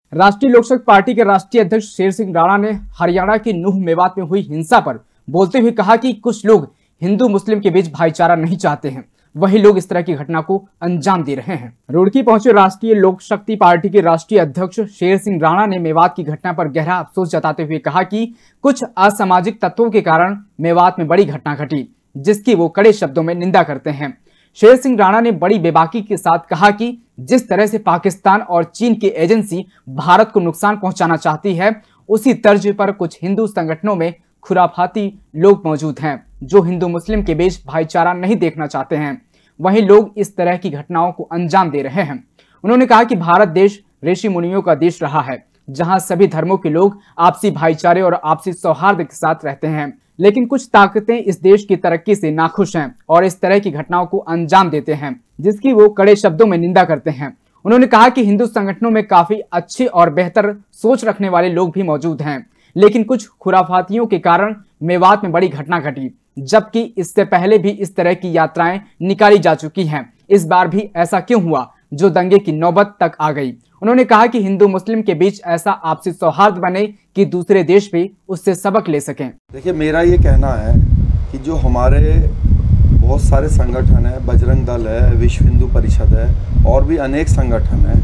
राष्ट्रीय लोक समता पार्टी के राष्ट्रीय अध्यक्ष शेर सिंह राणा ने हरियाणा के नूह मेवात में हुई हिंसा पर बोलते हुए कहा कि कुछ लोग हिंदू मुस्लिम के बीच भाईचारा नहीं चाहते हैं, वही लोग इस तरह की घटना को अंजाम दे रहे हैं। रुड़की पहुंचे राष्ट्रीय लोक शक्ति पार्टी के राष्ट्रीय अध्यक्ष शेर सिंह राणा ने मेवात की घटना पर गहरा अफसोस जताते हुए कहा कि कुछ असामाजिक तत्वों के कारण मेवात में बड़ी घटना घटी, जिसकी वो कड़े शब्दों में निंदा करते हैं। शेर सिंह राणा ने बड़ी बेबाकी के साथ कहा कि जिस तरह से पाकिस्तान और चीन की एजेंसी भारत को नुकसान पहुंचाना चाहती है, उसी तर्ज पर कुछ हिंदू संगठनों में खुराफाती लोग मौजूद हैं जो हिंदू मुस्लिम के बीच भाईचारा नहीं देखना चाहते हैं। वहीं लोग इस तरह की घटनाओं को अंजाम दे रहे हैं। उन्होंने कहा कि भारत देश ऋषि मुनियों का देश रहा है, जहां सभी धर्मों के लोग आपसी भाईचारे और आपसी सौहार्द के साथ रहते हैं, लेकिन कुछ ताकतें इस देश की तरक्की से नाखुश हैं और इस तरह की घटनाओं को अंजाम देते हैं, जिसकी वो कड़े शब्दों में निंदा करते हैं। उन्होंने कहा कि हिंदू संगठनों में काफी अच्छे और बेहतर सोच रखने वाले लोग भी मौजूद हैं, लेकिन कुछ खुराफातियों के कारण मेवात में बड़ी घटना घटी, जबकि इससे पहले भी इस तरह की यात्राएं निकाली जा चुकी हैं। इस बार भी ऐसा क्यों हुआ जो दंगे की नौबत तक आ गई। उन्होंने कहा कि हिंदू मुस्लिम के बीच ऐसा आपसी सौहार्द बने कि दूसरे देश भी उससे सबक ले सकें। देखिए, मेरा ये कहना है कि जो हमारे बहुत सारे संगठन है, बजरंग दल है, विश्व हिंदू परिषद है और भी अनेक संगठन हैं,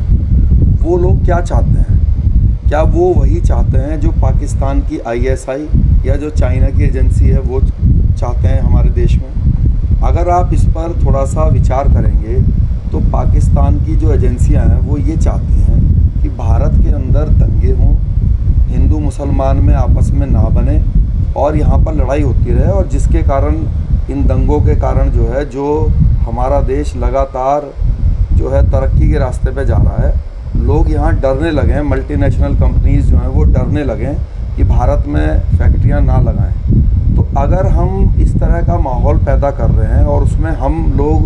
वो लोग क्या चाहते हैं? क्या वो वही चाहते हैं जो पाकिस्तान की ISI या जो चाइना की एजेंसी है वो चाहते हैं हमारे देश में? अगर आप इस पर थोड़ा सा विचार करेंगे तो पाकिस्तान की जो एजेंसियां हैं वो ये चाहती हैं कि भारत के अंदर दंगे हों, हिंदू मुसलमान में आपस में ना बने और यहाँ पर लड़ाई होती रहे, और जिसके कारण इन दंगों के कारण जो हमारा देश लगातार जो है तरक्की के रास्ते पे जा रहा है। लोग यहाँ डरने लगे हैं, मल्टीनेशनल कंपनीज जो हैं वो डरने लगे हैं कि भारत में फैक्ट्रियाँ ना लगाएं। तो अगर हम इस तरह का माहौल पैदा कर रहे हैं और उसमें हम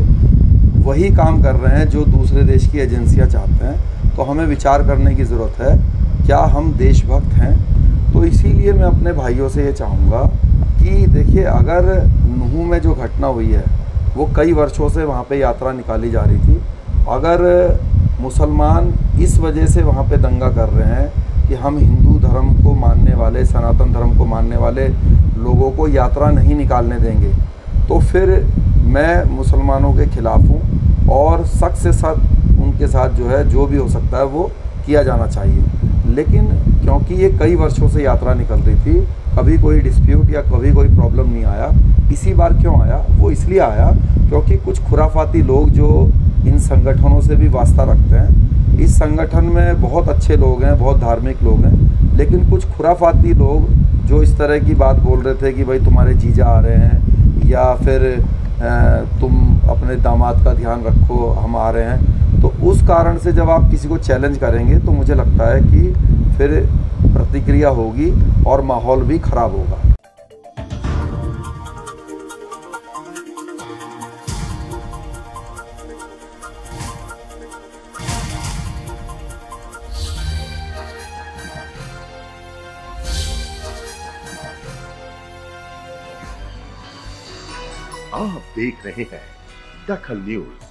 लोग वही काम कर रहे हैं जो दूसरे देश की एजेंसियां चाहते हैं, तो हमें विचार करने की ज़रूरत है, क्या हम देशभक्त हैं? तो इसीलिए मैं अपने भाइयों से ये चाहूँगा कि देखिए, अगर नूह में जो घटना हुई है वो कई वर्षों से वहाँ पे यात्रा निकाली जा रही थी। अगर मुसलमान इस वजह से वहाँ पे दंगा कर रहे हैं कि हम हिंदू धर्म को मानने वाले, सनातन धर्म को मानने वाले लोगों को यात्रा नहीं निकालने देंगे, तो फिर मैं मुसलमानों के खिलाफ़ हूँ और सख्त से सख्त उनके साथ जो भी हो सकता है वो किया जाना चाहिए। लेकिन क्योंकि ये कई वर्षों से यात्रा निकल रही थी, कभी कोई डिस्प्यूट या कभी कोई प्रॉब्लम नहीं आया। इसी बार क्यों आया? वो इसलिए आया क्योंकि कुछ खुराफाती लोग जो इन संगठनों से भी वास्ता रखते हैं, इस संगठन में बहुत अच्छे लोग हैं, बहुत धार्मिक लोग हैं, लेकिन कुछ खुराफाती लोग जो इस तरह की बात बोल रहे थे कि भाई तुम्हारे जीजा आ रहे हैं या फिर तुम अपने दामाद का ध्यान रखो, हम आ रहे हैं, तो उस कारण से जब आप किसी को चैलेंज करेंगे तो मुझे लगता है कि फिर प्रतिक्रिया होगी और माहौल भी खराब होगा। आप देख रहे हैं दखल न्यूज।